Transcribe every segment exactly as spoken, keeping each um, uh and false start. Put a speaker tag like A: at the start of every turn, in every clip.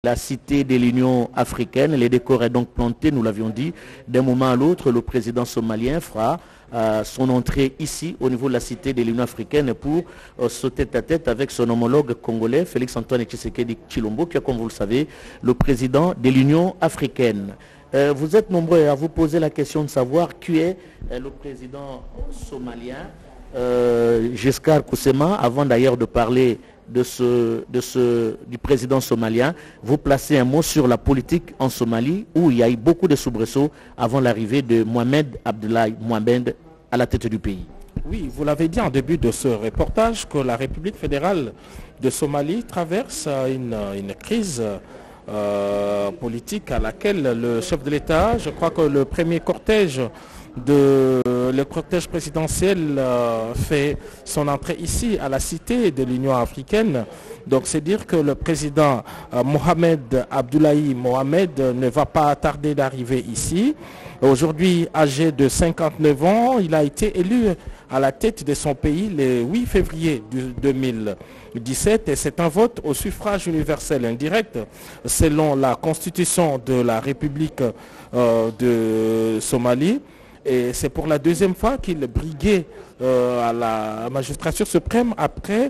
A: La cité de l'Union africaine, les décors est donc planté, nous l'avions dit. D'un moment à l'autre, le président somalien fera euh, son entrée ici, au niveau de la cité de l'Union africaine, pour euh, sauter tête à tête avec son homologue congolais, Félix-Antoine Tshisekedi Tshilombo, qui est, comme vous le savez, le président de l'Union africaine. Euh, vous êtes nombreux à vous poser la question de savoir qui est euh, le président somalien, euh, Giscard Koussema, avant d'ailleurs de parler De ce, de ce, du président somalien, vous placez un mot sur la politique en Somalie où il y a eu beaucoup de soubresauts avant l'arrivée de Mohamed Abdoulaye Mohamed à la tête du pays.
B: Oui, vous l'avez dit en début de ce reportage que la République fédérale de Somalie traverse une, une crise euh, politique à laquelle le chef de l'État, je crois que le premier cortège De, le cortège présidentiel euh, fait son entrée ici à la cité de l'Union africaine. Donc c'est dire que le président euh, Mohamed Abdoulaye Mohamed ne va pas tarder d'arriver ici. Aujourd'hui âgé de cinquante-neuf ans, il a été élu à la tête de son pays le huit février deux mille dix-sept et c'est un vote au suffrage universel indirect selon la constitution de la République euh, de Somalie. Et c'est pour la deuxième fois qu'il briguait euh, à la magistrature suprême après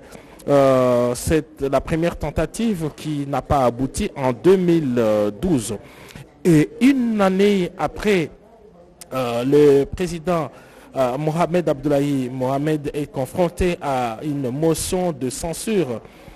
B: euh, cette, la première tentative qui n'a pas abouti en deux mille douze. Et une année après, euh, le président euh, Mohamed Abdoulaye Mohamed est confronté à une motion de censure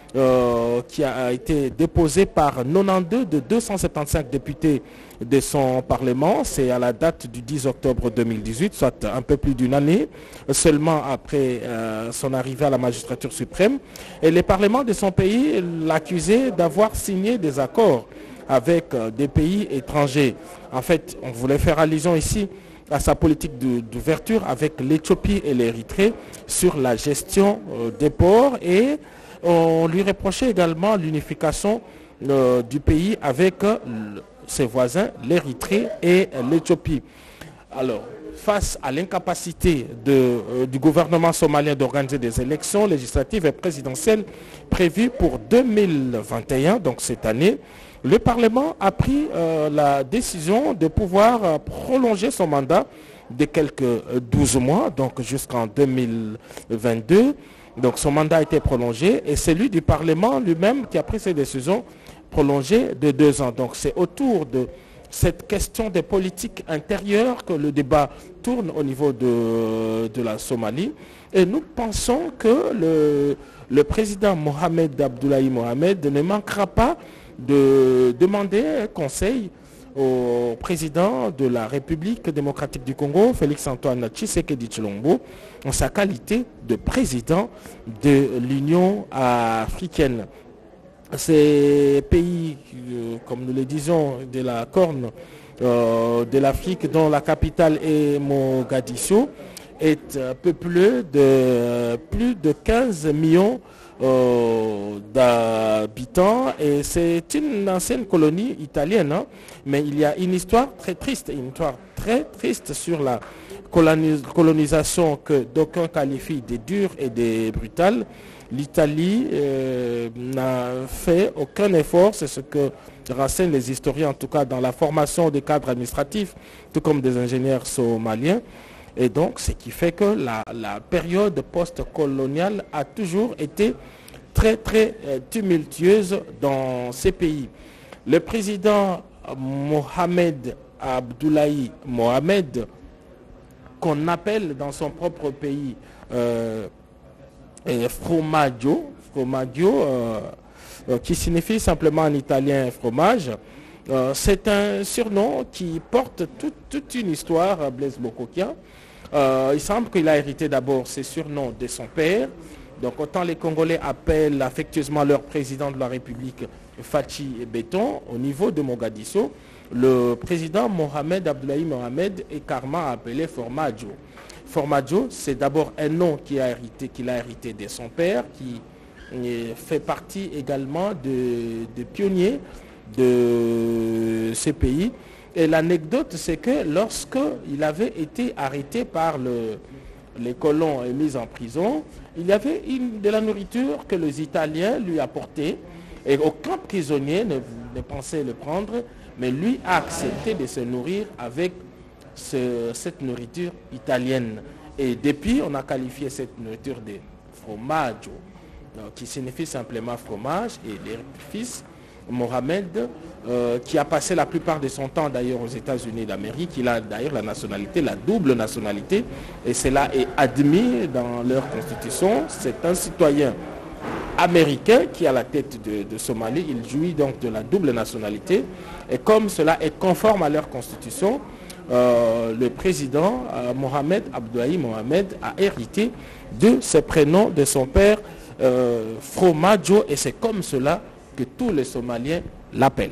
B: Euh, qui a été déposé par quatre-vingt-douze de deux cent soixante-quinze députés de son Parlement. C'est à la date du dix octobre deux mille dix-huit, soit un peu plus d'une année, seulement après euh, son arrivée à la magistrature suprême. Et le Parlement de son pays l'accusait d'avoir signé des accords avec euh, des pays étrangers. En fait, on voulait faire allusion ici à sa politique d'ouverture avec l'Éthiopie et l'Érythrée sur la gestion euh, des ports, et on lui reprochait également l'unification euh, du pays avec euh, ses voisins, l'Érythrée et euh, l'Éthiopie. Alors, face à l'incapacité euh, du gouvernement somalien d'organiser des élections législatives et présidentielles prévues pour deux mille vingt et un, donc cette année, le Parlement a pris euh, la décision de pouvoir euh, prolonger son mandat de quelques douze mois, donc jusqu'en deux mille vingt-deux. Donc son mandat a été prolongé et c'est lui du Parlement lui-même qui a pris ces décisions prolongées de deux ans. Donc c'est autour de cette question des politiques intérieures que le débat tourne au niveau de, de la Somalie. Et nous pensons que le, le président Mohamed Abdoulaye Mohamed ne manquera pas de demander un conseil au président de la République démocratique du Congo, Félix-Antoine Tshisekedi Tshilombo, en sa qualité de président de l'Union africaine. Ces pays, euh, comme nous le disons, de la Corne euh, de l'Afrique, dont la capitale est Mogadiscio, est peuplé de plus de quinze millions Euh, d'habitants, et c'est une ancienne colonie italienne, hein, mais il y a une histoire très triste, une histoire très triste sur la colonis colonisation que d'aucuns qualifient de dure et de brutale. L'Italie euh, n'a fait aucun effort, c'est ce que renseignent les historiens, en tout cas dans la formation des cadres administratifs, tout comme des ingénieurs somaliens. Et donc, ce qui fait que la, la période post-coloniale a toujours été très, très euh, tumultueuse dans ces pays. Le président Mohamed Abdoulaye Mohamed, qu'on appelle dans son propre pays euh, Fromaggio, Fromaggio euh, euh, qui signifie simplement en italien fromage, euh, c'est un surnom qui porte tout, toute une histoire, Blaise Bokokia. Euh, il semble qu'il a hérité d'abord ses surnoms de son père. Donc autant les Congolais appellent affectueusement leur président de la République Fachi Béton, au niveau de Mogadiscio, le président Mohamed Abdoulaye Mohamed est carrément appelé Formaggio. Formaggio, c'est d'abord un nom qu'il a hérité, qu'il a hérité de son père, qui fait partie également de, de pionniers de ce pays. Et l'anecdote, c'est que lorsqu'il avait été arrêté par le, les colons et mis en prison, il y avait une, de la nourriture que les Italiens lui apportaient Et aucun prisonnier ne, ne pensait le prendre, mais lui a accepté de se nourrir avec ce, cette nourriture italienne. Et depuis, on a qualifié cette nourriture de fromaggio, qui signifie simplement fromage, et les fils Mohamed, euh, qui a passé la plupart de son temps d'ailleurs aux États-Unis d'Amérique, il a d'ailleurs la nationalité, la double nationalité, et cela est admis dans leur constitution. C'est un citoyen américain qui est à la tête de, de Somalie, il jouit donc de la double nationalité, et comme cela est conforme à leur constitution, euh, le président euh, Mohamed Abdullahi Mohamed a hérité de ce prénom de son père, euh, Fromaggio, et c'est comme cela que tous les Somaliens l'appellent.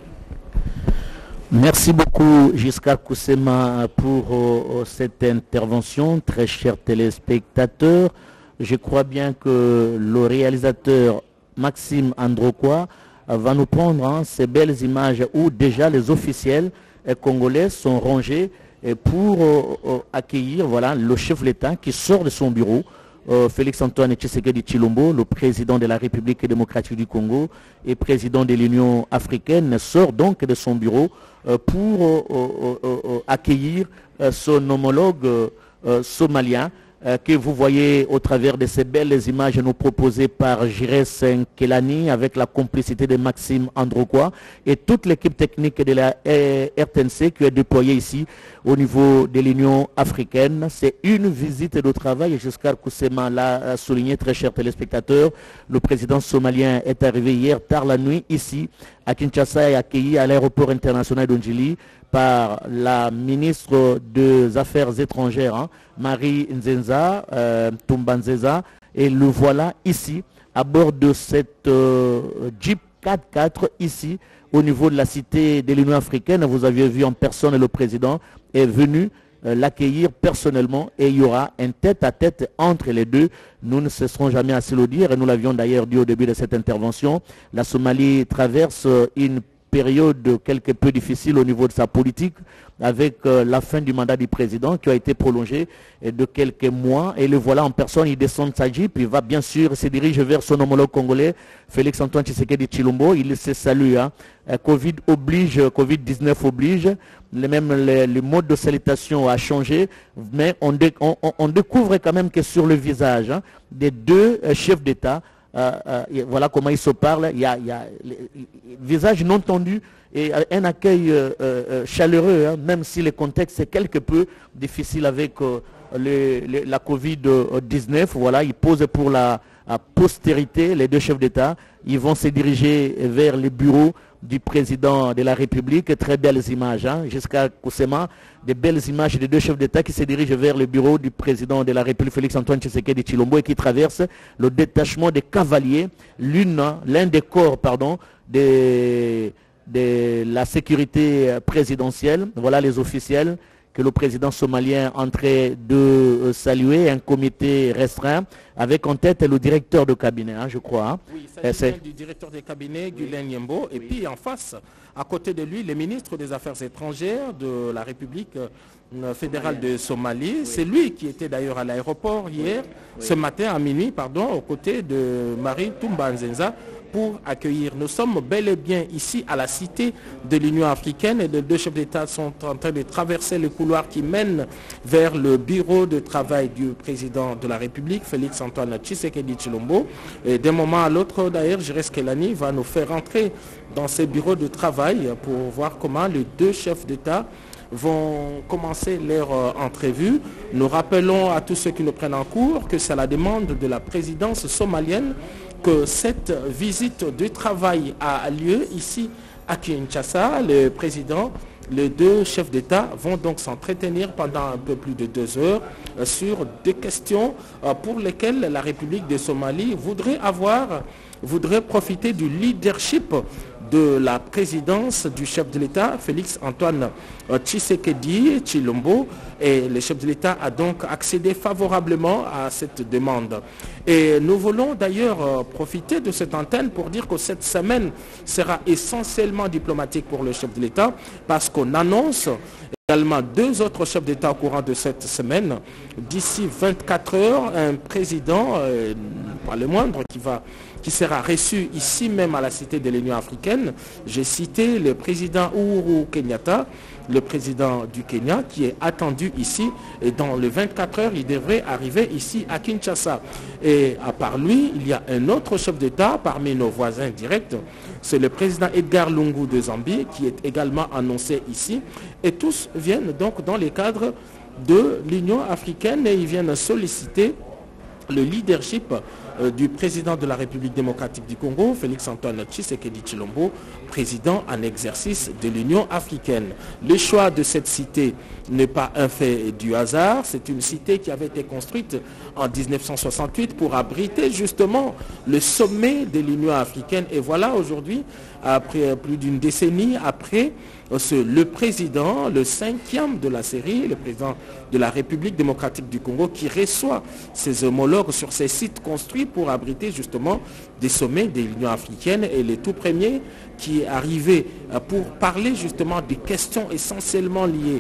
A: Merci beaucoup Giscard Koussema pour euh, cette intervention, très chers téléspectateurs. Je crois bien que le réalisateur Maxime Androquois va nous prendre hein, ces belles images où déjà les officiels euh, congolais sont rangés euh, pour euh, euh, accueillir voilà, le chef de l'État qui sort de son bureau. Euh, Félix Antoine Tshisekedi Tshilombo, le président de la République démocratique du Congo et président de l'Union africaine, sort donc de son bureau euh, pour euh, euh, euh, accueillir euh, son homologue euh, somalien euh, que vous voyez au travers de ces belles images nous proposées par Jires Nkelani avec la complicité de Maxime Androquois et toute l'équipe technique de la R T N C qui est déployée ici au niveau de l'Union africaine. C'est une visite de travail et Giscard Koussema l'a souligné, très chers téléspectateurs. Le président somalien est arrivé hier tard la nuit ici à Kinshasa et accueilli à l'aéroport international d'Ondjili par la ministre des Affaires étrangères, hein, Marie Nzenza, euh, Tumbanzeza, et le voilà ici à bord de cette euh, Jeep quatre quatre ici au niveau de la cité de l'Union africaine. Vous aviez vu en personne le président est venu euh, l'accueillir personnellement et il y aura un tête-à-tête entre les deux. Nous ne cesserons jamais à se le dire et nous l'avions d'ailleurs dit au début de cette intervention. La Somalie traverse une période quelque peu difficile au niveau de sa politique avec euh, la fin du mandat du président qui a été prolongé euh, de quelques mois et le voilà en personne, il descend de sa Jeep, il va bien sûr se dirige vers son homologue congolais Félix Antoine Tshisekedi Tshilombo, il se salue, hein. euh, Covid oblige, Covid dix-neuf oblige, le, même le, le mode de salutation a changé, mais on, dé, on, on découvre quand même que sur le visage hein, des deux euh, chefs d'État, Euh, euh, voilà comment ils se parlent, il y a, il y a le visage non tendu et un accueil euh, euh, chaleureux, hein, même si le contexte est quelque peu difficile avec euh, le, le, la Covid dix-neuf. Voilà, ils posent pour la, la postérité, les deux chefs d'État, ils vont se diriger vers les bureaux du président de la République. Très belles images, hein, jusqu'à Koussema, des belles images des deux chefs d'État qui se dirigent vers le bureau du président de la République, Félix Antoine Tshisekedi Tshilombo, et qui traversent le détachement des cavaliers, l'une, l'un des corps, pardon, de, de la sécurité présidentielle. Voilà les officiels que le président somalien est en train de saluer, un comité restreint, avec en tête le directeur de cabinet, hein, je crois. Hein.
B: Oui, il s'agit du directeur de cabinet, Gulen Yembo, et oui. Puis en face, à côté de lui, le ministre des Affaires étrangères de la République euh, fédérale de Somalie. Oui. C'est lui qui était d'ailleurs à l'aéroport hier, oui. Ce matin à minuit, pardon, aux côtés de Marie Tumbanzeza, pour accueillir. Nous sommes bel et bien ici à la cité de l'Union africaine et les deux chefs d'État sont en train de traverser le couloir qui mène vers le bureau de travail du président de la République, Félix Antoine Tshisekedi Tshilombo. Et d'un moment à l'autre, d'ailleurs, Jires Nkelani va nous faire entrer dans ces bureaux de travail pour voir comment les deux chefs d'État vont commencer leur euh, entrevue. Nous rappelons à tous ceux qui nous prennent en cours que c'est la demande de la présidence somalienne que cette visite de travail a lieu ici à Kinshasa. Le président, les deux chefs d'État vont donc s'entretenir pendant un peu plus de deux heures euh, sur des questions euh, pour lesquelles la République de Somalie voudrait avoir, voudrait profiter du leadership de la présidence du chef de l'État, Félix Antoine Tshisekedi Tshilombo, et le chef de l'État a donc accédé favorablement à cette demande. Et nous voulons d'ailleurs profiter de cette antenne pour dire que cette semaine sera essentiellement diplomatique pour le chef de l'État, parce qu'on annonce également deux autres chefs d'État au courant de cette semaine. D'ici vingt-quatre heures, un président, euh, pas le moindre, qui va qui sera reçu ici même à la Cité de l'Union africaine. J'ai cité le président Uhuru Kenyatta, le président du Kenya, qui est attendu ici. Et dans les vingt-quatre heures, il devrait arriver ici à Kinshasa. Et à part lui, il y a un autre chef d'État parmi nos voisins directs. C'est le président Edgar Lungu de Zambie, qui est également annoncé ici. Et tous viennent donc dans les cadres de l'Union africaine et ils viennent solliciter le leadership euh, du président de la République démocratique du Congo, Félix-Antoine Tshisekedi Tshilombo, président en exercice de l'Union africaine. Le choix de cette cité n'est pas un fait du hasard, c'est une cité qui avait été construite en mille neuf cent soixante-huit pour abriter justement le sommet de l'Union africaine. Et voilà aujourd'hui, après plus d'une décennie après, le président, le cinquième de la série, le président de la République démocratique du Congo, qui reçoit ses homologues sur ces sites construits pour abriter justement des sommets de l'Union africaine. Et le tout premier qui est arrivé pour parler justement des questions essentiellement liées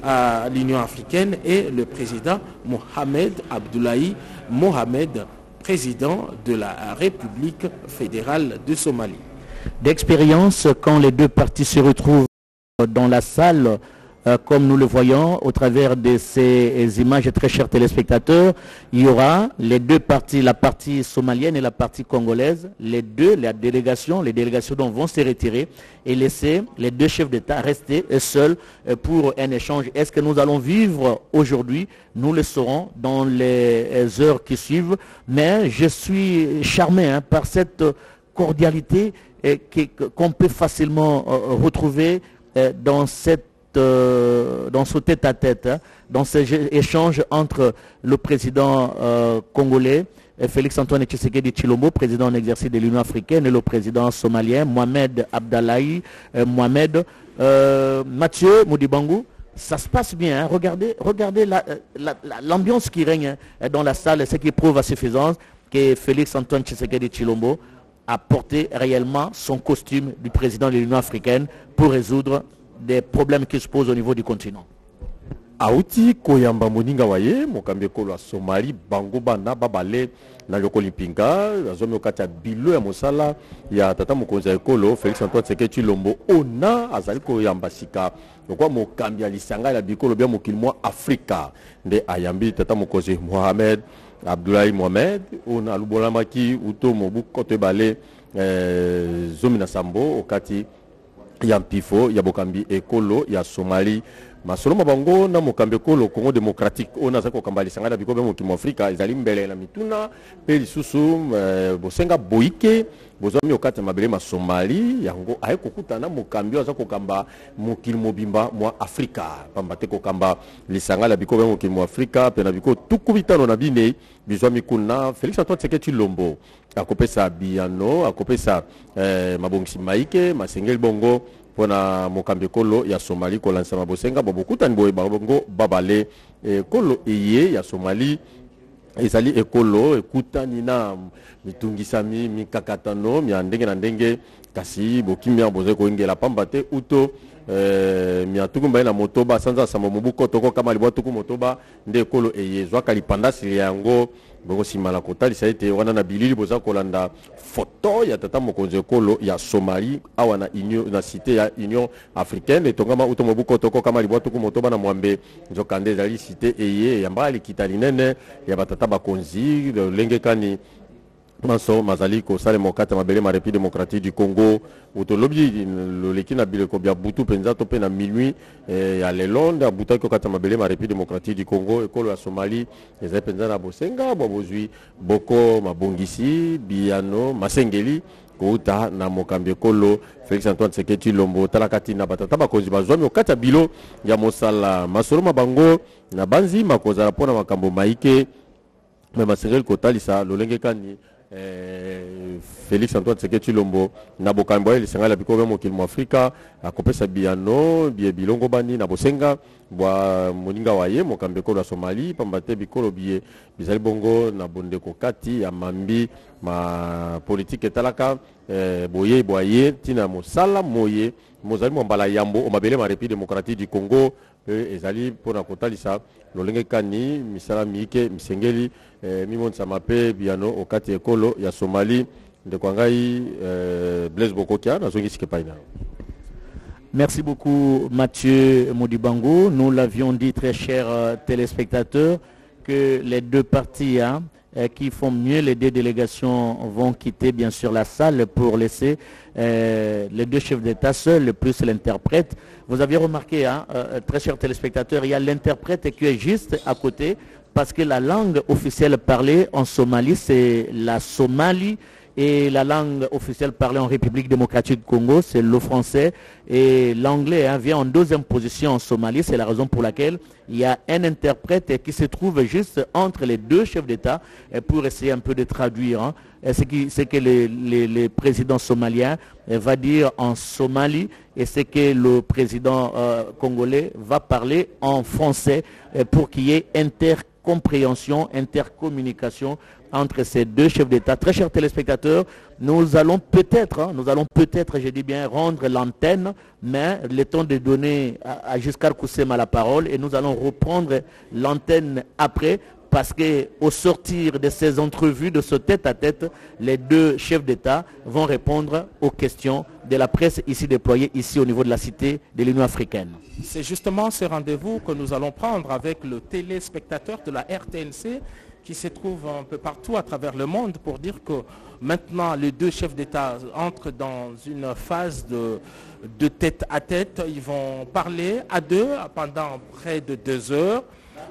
B: à l'Union africaine est le président Mohamed Abdullahi Mohamed, président de la République fédérale de Somalie.
A: D'expérience, quand les deux parties se retrouvent dans la salle, euh, comme nous le voyons au travers de ces images, très chers téléspectateurs, il y aura les deux parties, la partie somalienne et la partie congolaise. Les deux, la délégation, les délégations donc vont se retirer et laisser les deux chefs d'État rester seuls pour un échange. Est-ce que nous allons vivre aujourd'hui? Nous le saurons dans les heures qui suivent. Mais je suis charmé hein, par cette cordialité eh, qu'on peut facilement euh, retrouver dans, cette, euh, dans ce tête-à-tête, hein, dans ces échanges entre le président euh, congolais, Félix-Antoine Tshisekedi Tshilombo, président en exercice de l'Union africaine, et le président somalien, Mohamed Abdallahi euh, Mohamed. Euh, Mathieu Moudibangou, ça se passe bien. Hein. Regardez, regardez l'ambiance la, la, qui règne hein, dans la salle, ce qui prouve à suffisance que Félix-Antoine Tshisekedi Tshilombo a porté réellement son costume du président de l'Union africaine pour résoudre des problèmes qui se posent au niveau du continent.
C: Aouti koyamba moninga waye mokambe kolo Somalie bango bana babale na yoko limpinga azomi okati ya bilo ya mosala ya tata mokonzi ya ekolo Félix Antoine Tshisekedi Tshilombo ona azali koyamba sika lokwa mokambi ya lisanga ya bikolo bya mokili mwa Afrika nde ayambi tata mokonzi Mohamed Abdullahi Mohamed ona alubolamaki uto mobu kote bale eh, zomi na sambo okati ya mpifo ya bokambi ekolo ya Somalie masolo mabango na mokambi ekolo Congo démocratique ona za kokamba lisanga na bikobe mokili Afrika ezali mbele na mituna pe lisusu eh, bosenga boike bozami okati mabele ma Somalie yango aye kokutana mokambi aza kokamba mokili mobimba mwa Afrika pambate kokamba lisanga la bikobe mokili Afrika pe na biko tukubitano na bine bizwami kuna Félix Antoine Tshisekedi Tshilombo akopesa biano akopesa eh, mabongisi maike masengeli bongo pona mokambi kolo ya Somalie kolansa mabosenga bobokutani boye bongo babale eh, kolo eye ya Somalie ezali ekolo ekutani na mitungisami mikakatano mya ndenge na ndenge kasi bokimia boze koingela pamba te uto eh, miatuku mbaye na motoba sanza sama mobuko toko kama libwatuku motoba nde ekolo eye zwaka lipandasi yango bongo simala kotalisa ete wana na bilili boza kolanda foto ya tata mokonzi ekolo ya Somalie awa na union na cité ya Union africaine etongama uto mobuko toko kama libwatuku motoba na mwambe nzokande ezali cité eye yamba likita linene ya batata bakonzi lengekani maso mazali ko sale mokata mabele ma République démocratique du Congo utolobi loleki na bileko bya butu penza to pe na minuit eh, ya lelonde buta ko kata mabele ma République démocratique du Congo ekolo ya Somalie ezali penza na bosenga bobozwi boko mabongisi biano masengeli kouta na mokambi ekolo Félix Antoine Tshisekedi Tshilombo talakati na batata bakonzi bazwami okata bilo ya mosala masolo mabango na banzi makozala pona makambo maike me masengeli kotalisa lolengekani Eh, Félix Antoine Tshisekedi Tshilombo na bokambo ya lisanga la bikobe mokili mo Afrika akopesa biano bie bilongo bani na bosenga bwa moninga waye mokambe ko la Somalie pambate bikolo bie bizali bongo na bondeko kati ya mambi ma politique talaka eh, boye boye tina mosala moye mozali mombala yambo o mabele ma République démocratique du Congo eh, ezali pona kotalisa lolenge kani misala miike misengeli eh, mimonsa mape biano okati ekolo ya Somalie ndeko ngai euh, Blaise Bokokia nazongi sikepaina.
A: Merci beaucoup Mathieu Modibango. Nous l'avions dit, très chers euh, téléspectateurs, que les deux parties hein, euh, qui font mieux, les deux délégations vont quitter bien sûr la salle pour laisser euh, les deux chefs d'État seuls, plus l'interprète. Vous aviez remarqué, hein, euh, très chers téléspectateurs, il y a l'interprète qui est juste à côté parce que la langue officielle parlée en Somalie, c'est la Somalie. Et la langue officielle parlée en République démocratique du Congo, c'est le français. Et l'anglais hein, vient en deuxième position en Somalie. C'est la raison pour laquelle il y a un interprète qui se trouve juste entre les deux chefs d'État pour essayer un peu de traduire hein, ce, qui, ce que le, le, le président somalien va dire en Somalie et ce que le président euh, congolais va parler en français pour qu'il y ait intercompréhension, intercommunication entre ces deux chefs d'État. Très chers téléspectateurs, nous allons peut-être, hein, nous allons peut-être, je dis bien, rendre l'antenne, mais le temps de donner à, à Giscard Koussema la parole et nous allons reprendre l'antenne après parce qu'au sortir de ces entrevues, de ce tête-à-tête, les deux chefs d'État vont répondre aux questions de la presse ici déployée, ici au niveau de la cité de l'Union africaine.
B: C'est justement ce rendez-vous que nous allons prendre avec le téléspectateur de la R T N C qui se trouve un peu partout à travers le monde pour dire que maintenant les deux chefs d'État entrent dans une phase de, de tête à tête. Ils vont parler à deux pendant près de deux heures.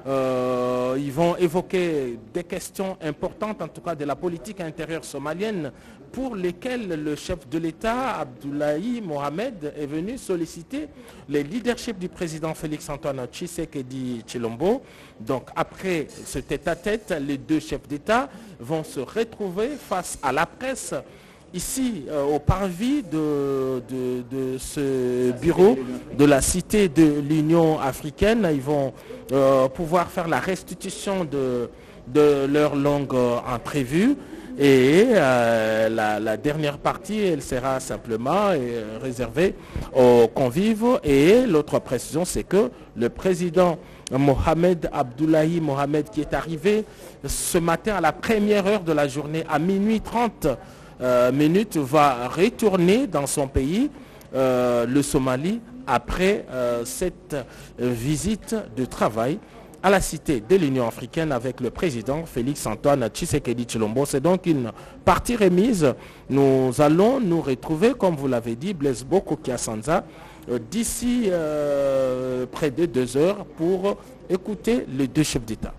B: Euh, ils vont évoquer des questions importantes, en tout cas de la politique intérieure somalienne, pour lesquelles le chef de l'État, Abdoulaye Mohamed, est venu solliciter le leadership du président Félix-Antoine Tshisekedi Tshilombo. Donc après ce tête-à-tête, les deux chefs d'État vont se retrouver face à la presse ici euh, au parvis de, de, de ce bureau de la cité de l'Union africaine. Ils vont euh, pouvoir faire la restitution de, de leur longue euh, imprévue. Et euh, la, la dernière partie, elle sera simplement euh, réservée aux convives. Et l'autre précision, c'est que le président Mohamed Abdoulaye Mohamed, qui est arrivé ce matin à la première heure de la journée, à minuit trente euh, minutes, va retourner dans son pays, euh, le Somalie, après euh, cette visite de travail à la cité de l'Union africaine avec le président Félix-Antoine Tshisekedi Tshilombo. C'est donc une partie remise. Nous allons nous retrouver, comme vous l'avez dit, Blaise Bokokia Sanza, euh, d'ici euh, près de deux heures pour écouter les deux chefs d'État.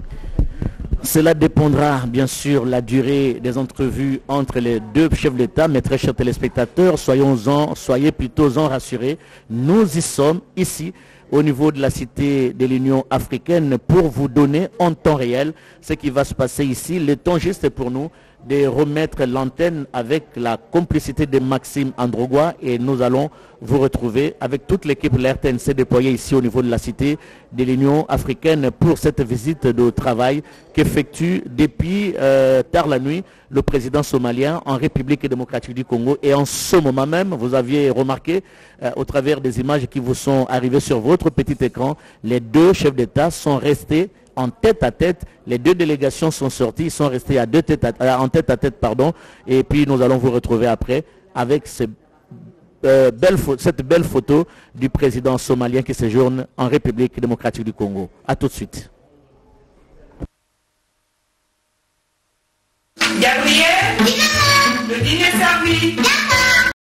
A: Cela dépendra bien sûr la durée des entrevues entre les deux chefs d'État, mais très chers téléspectateurs, soyons-en, soyez plutôt-en rassurés. Nous y sommes ici au niveau de la cité de l'Union africaine pour vous donner en temps réel ce qui va se passer ici. Le temps juste pour nous de remettre l'antenne avec la complicité de Maxime Androgois et nous allons vous retrouver avec toute l'équipe de l'R T N C déployée ici au niveau de la cité de l'Union africaine pour cette visite de travail qu'effectue depuis euh, tard la nuit le président somalien en République démocratique du Congo. Et en ce moment même, vous aviez remarqué euh, au travers des images qui vous sont arrivées sur votre petit écran, les deux chefs d'État sont restés en tête à tête. Les deux délégations sont sorties, ils sont restés à deux tête à, en tête à tête, pardon. Et puis nous allons vous retrouver après avec ce, euh, belle, cette belle photo du président somalien qui séjourne en République démocratique du Congo. A tout de suite.
D: Gabriel, le dîner servi.